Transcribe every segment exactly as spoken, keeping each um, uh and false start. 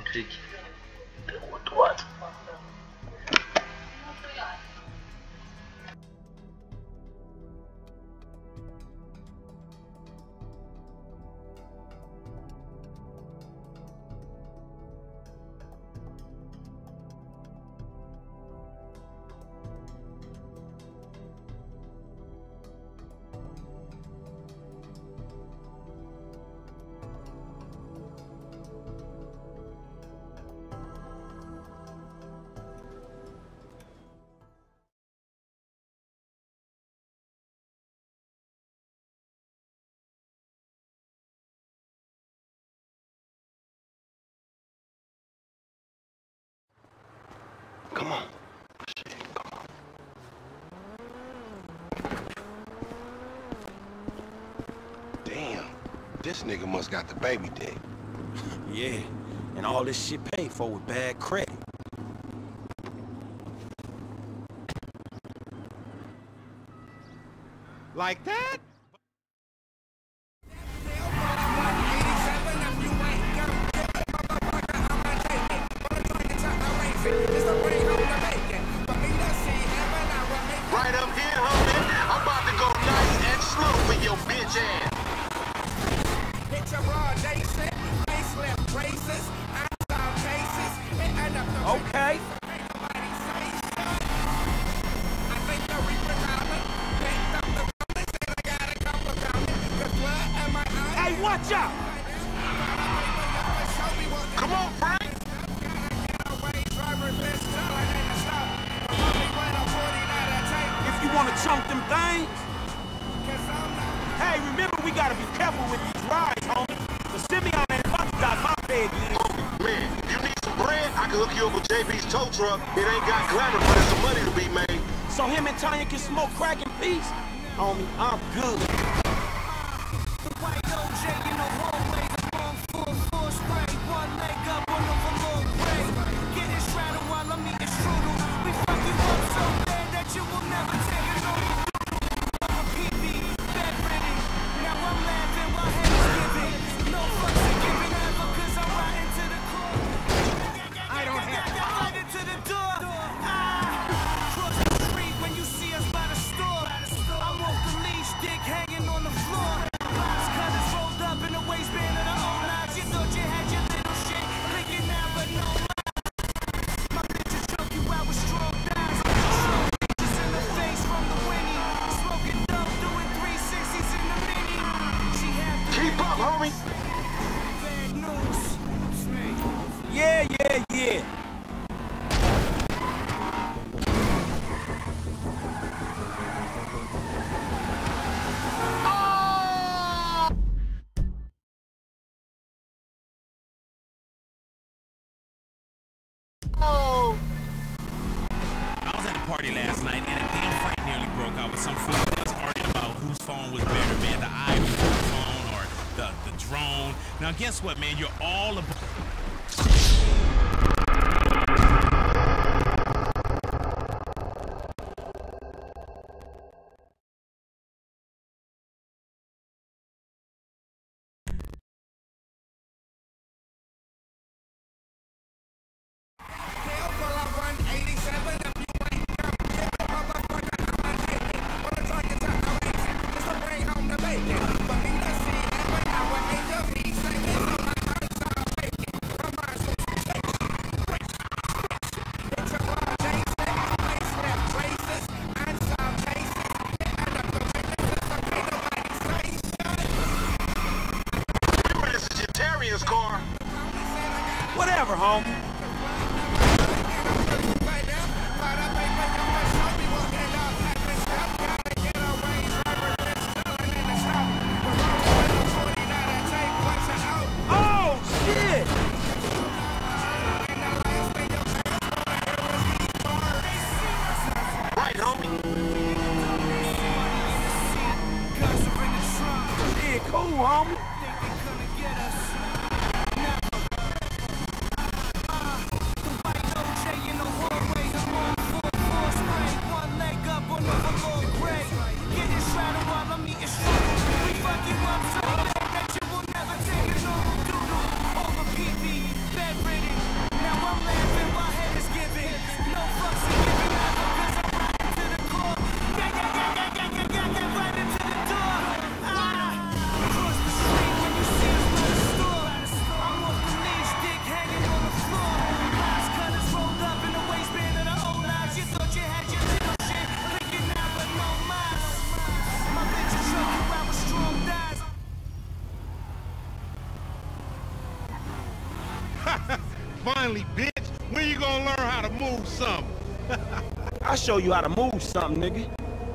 électrique de roue droite. Come on. Shit, come on. Damn. This nigga must got the baby dick. Yeah, and all this shit paid for with bad credit. Like that? Right up here, homie. I'm about to go nice and slow for your bitch ass. Hit your broad nation, facelift braces, eyebrow cases, and end up the Okay. Ain't nobody say so. I think the Reaper Diamond picked up the bullets and I got a couple coming. Cause what am I on? Hey, watch out! Come on, Frank. If you wanna chunk them things, hey, remember we gotta be careful with these rides, homie. The Simeon ain't about to got my bed yet. Oh, man, if you need some bread, I can hook you up with J B's tow truck. It ain't got glamour, but there's some money to be made. So him and Tanya can smoke crack in peace? Homie, I'm good. The white O J in the hallway, the long full, full spray, one leg up, one of them all gray. Get it straddled while I'm eating strudel. We fuck you up so bad that you will never take it on. I'm a P B, bedridden. Now I'm laughing while hands giving. No fucks are given ever, cause I'm riding to the core. I don't have right into the door. Ah, cross the street when you see us by the store. I'm off the leash, dick hanging on the floor. Box cutters rolled up in the waistband of the old knives. You thought you had your little shit, licking now, but no lies. My bitch will choke you out with strong thighs. Strong bitches in the face from the Winnie. Smoking dope, doing three sixties in the mini. She had the Keep up, homie. bad news. Yeah, yeah, yeah. Oh! I was at a party last night and a damn fight nearly broke out with some fool that was arguing about whose phone was better, man, the iPhone phone or the, the drone. Now guess what, man? You're all about... Come on, I'll show you how to move something, nigga.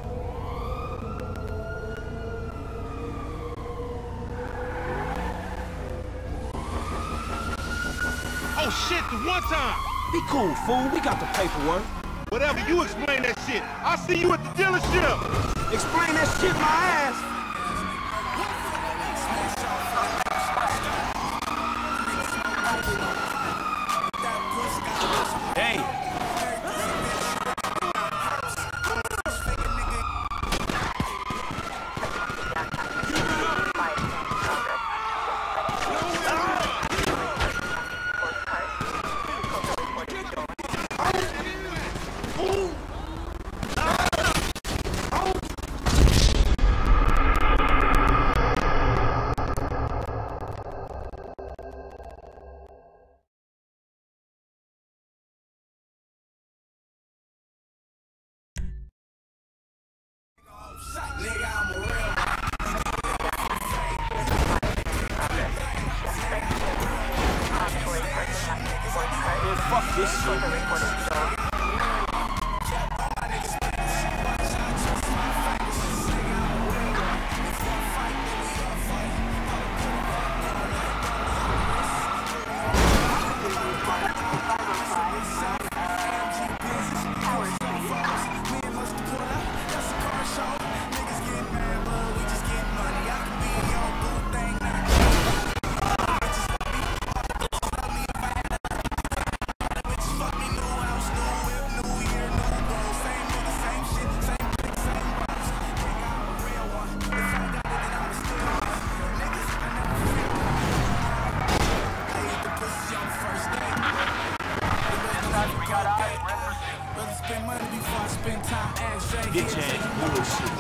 Oh shit, the one time! Be cool, fool. We got the paperwork. Whatever, you explain that shit. I'll see you at the dealership. Explain that shit my ass. Hey. Fuck this shit. Get your ass bullshit.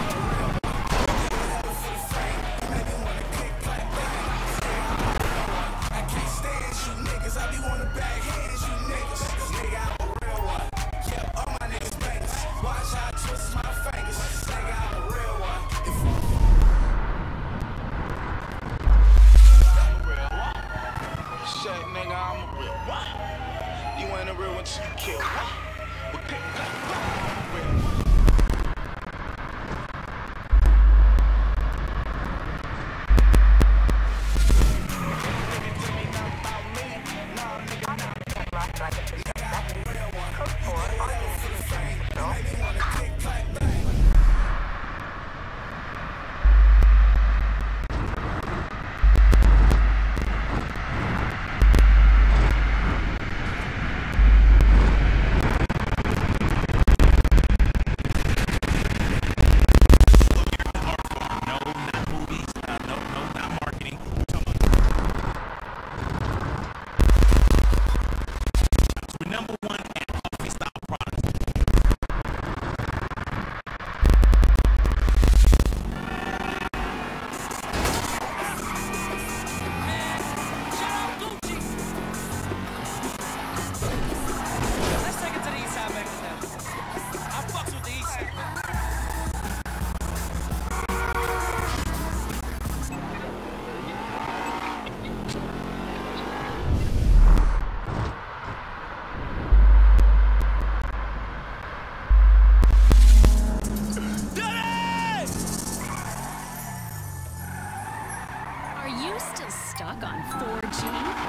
Stuck on four G?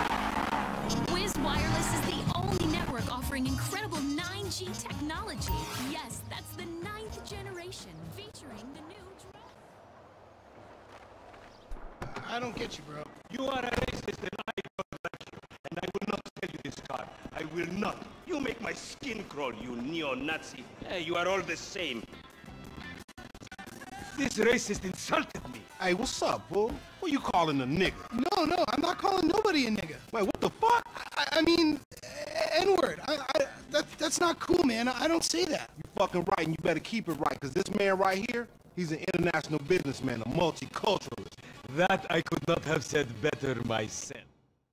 Wiz Wireless is the only network offering incredible nine G technology. Yes, that's the ninth generation, featuring the new drone. I don't get you, bro. You are a racist and I don't like you. And I will not sell you this car. I will not. You make my skin crawl, you neo-Nazi. Hey, you are all the same. This racist insulted me. Hey, what's up, fool? Who you calling a nigga? No, no, I'm not calling nobody a nigga. Wait, what the fuck? I, I mean, N-word. I, I, that, that's not cool, man. I, I don't say that. You fucking right, and you better keep it right, because this man right here, he's an international businessman, a multiculturalist. That I could not have said better myself.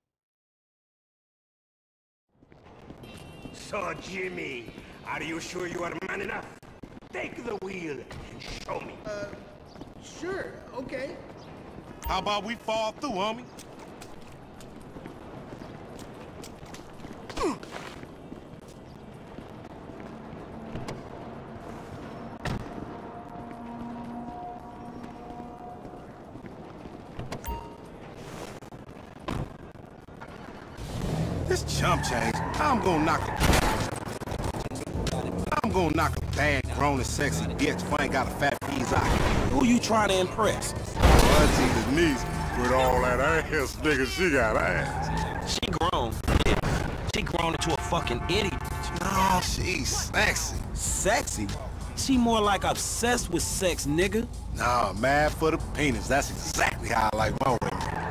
So, Jimmy, are you sure you are man enough? Take the wheel and show me. Uh, sure, okay. How about we fall through, homie? this chump change, I'm gonna knock a... I'm gonna knock a bad, grown and sexy bitch if I ain't got a fat piece out. Who you trying to impress? Auntie's niece with all that ass, nigga, she got ass. She grown. Yeah. She grown into a fucking idiot. No, she's sexy. Sexy? She more like obsessed with sex, nigga. Nah, mad for the penis. That's exactly how I like my women.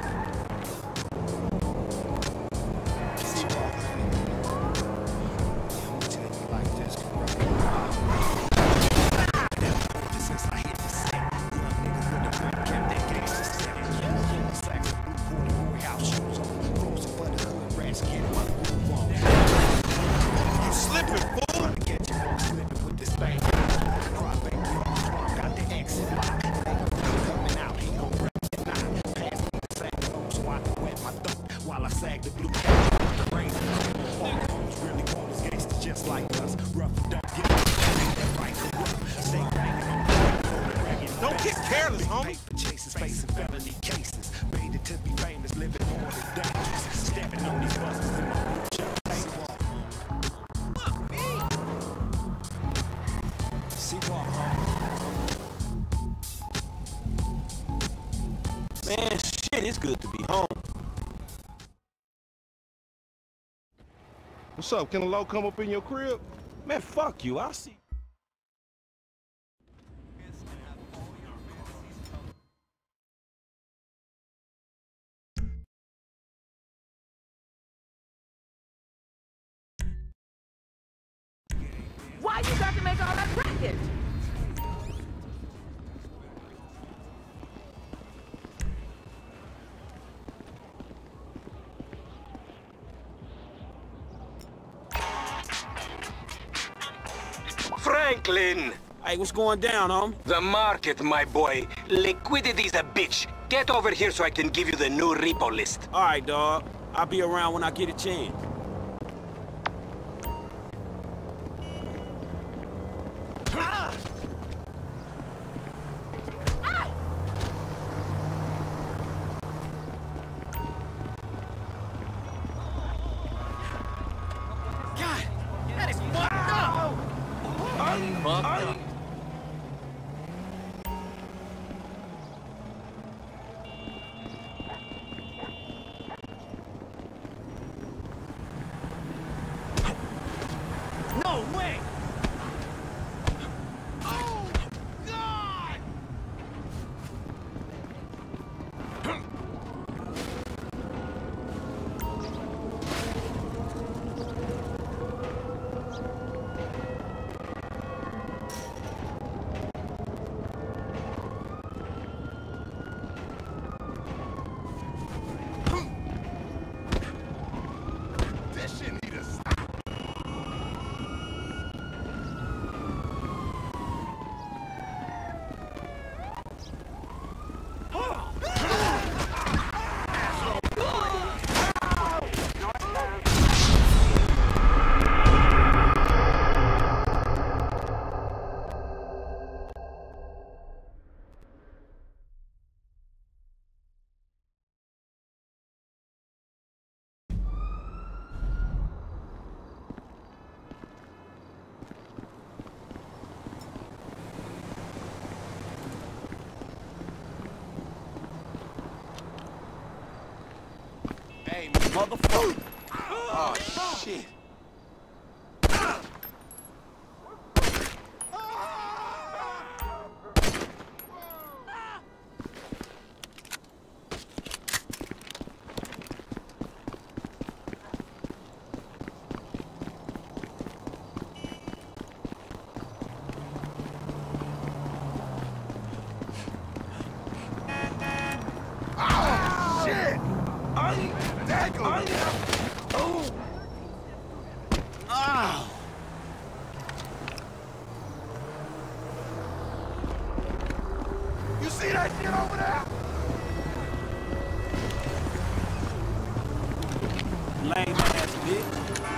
Don't get careless, homie. Chases, facing felony cases. Baited to be famous, living more than dangerous. Stepping on these buses in my blue shirt. See what, Man, shit, it's good to be home. What's up? Can a low come up in your crib? Man, fuck you. I'll see. Why you got to make all that racket? Franklin! Hey, what's going down, homie? The market, my boy. Liquidity's a bitch. Get over here so I can give you the new repo list. All right, dog. I'll be around when I get a chance. no way! Hey, motherfucker. Oh, shit. Oh, shit. Oh! Ah! You see that shit over there? Lame ass bitch.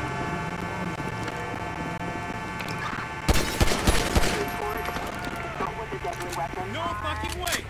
No fucking way!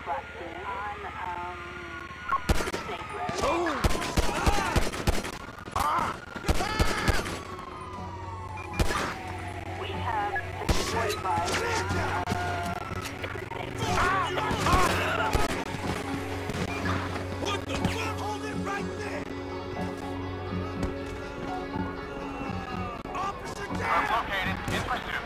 What the fuck? Hold it right there! Officer down! Located in pursuit.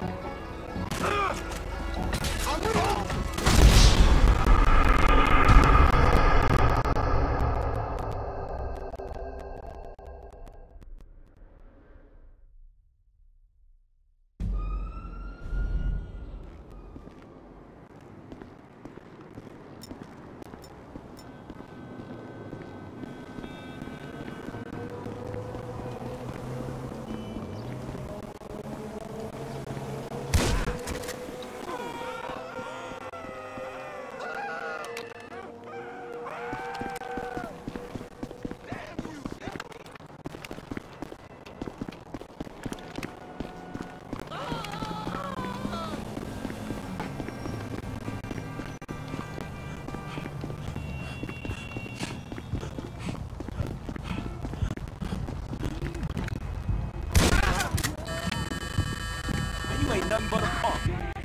You ain't nothing but a punk.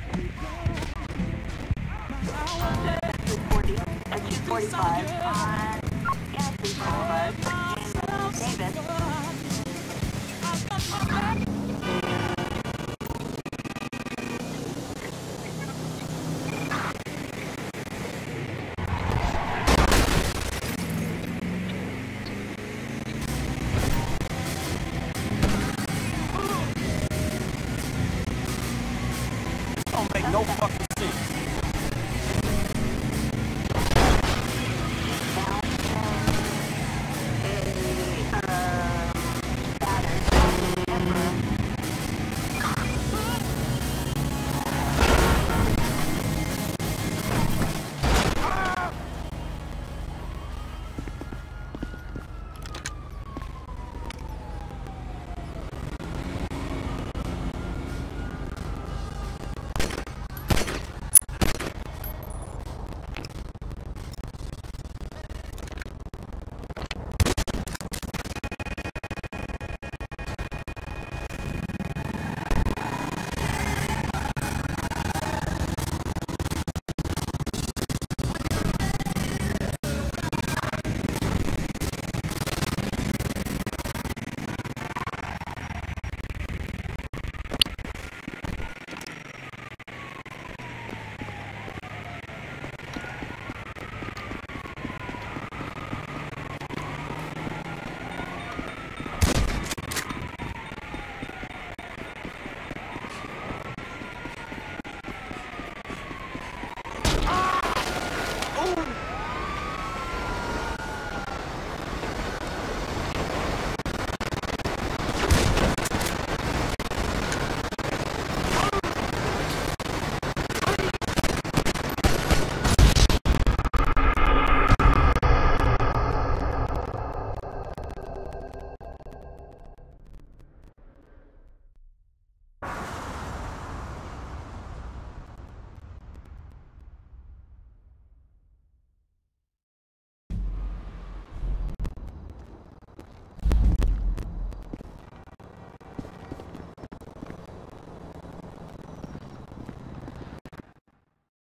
two forty-five on Gatsby Boulevard. Davis. Don't make no fucking sense.